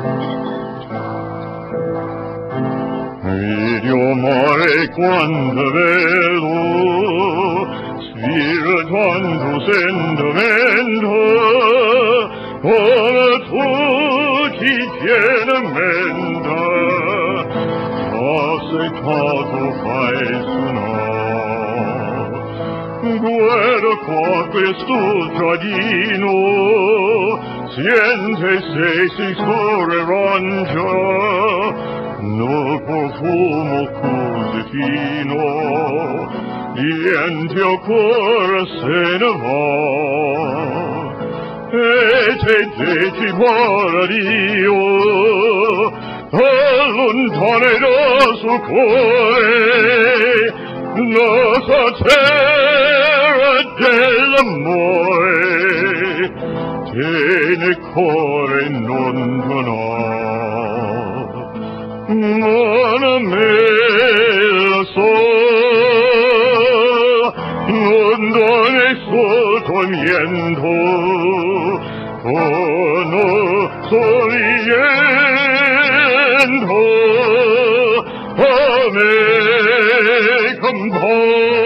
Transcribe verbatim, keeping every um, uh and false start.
Io mare quando vedo spirituando sentimento come tu ci tieni mente accettato fai suonare guarda qua questo giardino siente se si scorre arancia nel profumo così fino, niente al cuore se ne va, e te dici guarda Dio, allontanerà sul cuore, nostra terra dell'amore, te nel cuore non donar. Non a me la so, non done il suo tormento, oh no, sorriendo, a me compone.